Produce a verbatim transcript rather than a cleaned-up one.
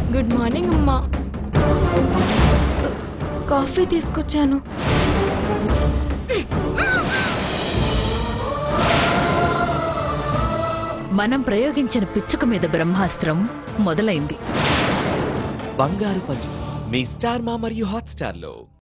Good morning అమ్మా. Coffee తీసుకొచ్చాను. మనం ప్రయోగించిన పిచ్చుక మీద బ్రహ్మాస్త్రం మొదలైంది. బంగారు పంజు మీ స్టార్ మా మరియు హాట్ స్టార్ లో.